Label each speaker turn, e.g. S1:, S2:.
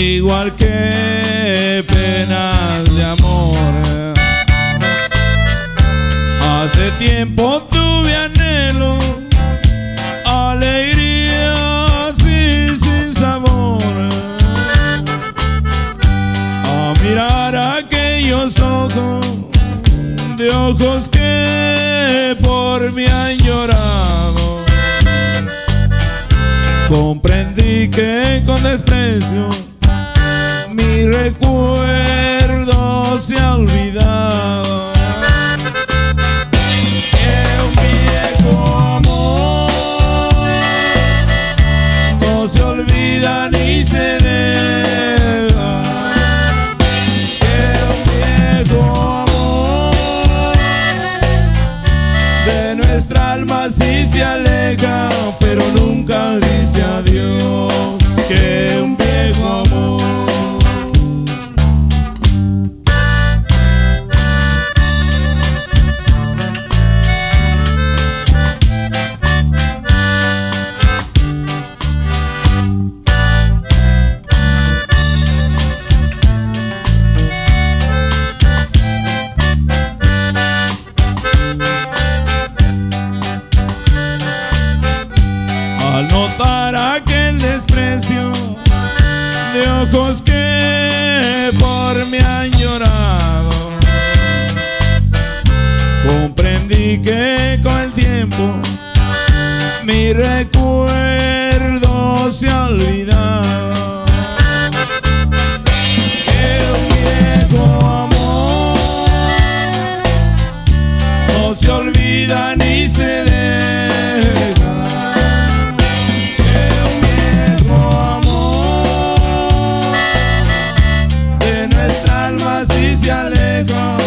S1: igual que penas de amor. Hace tiempo tuve anhelo, alegrías y sin sabor, a mirar aquellos ojos, de ojos que por mí han llorado. Comprendí que con desprecio mi recuerdo se ha olvidado. Que un viejo amor no se olvida ni se deja. Que un viejo amor de nuestra alma sí se aleja, pero nunca dice adiós. Que un viejo amor al notar aquel desprecio de ojos que por mí han llorado, comprendí que con el tiempo mi recuerdo se ha olvidado. Que un viejo amor no se olvida ni se deja. Si se aleja,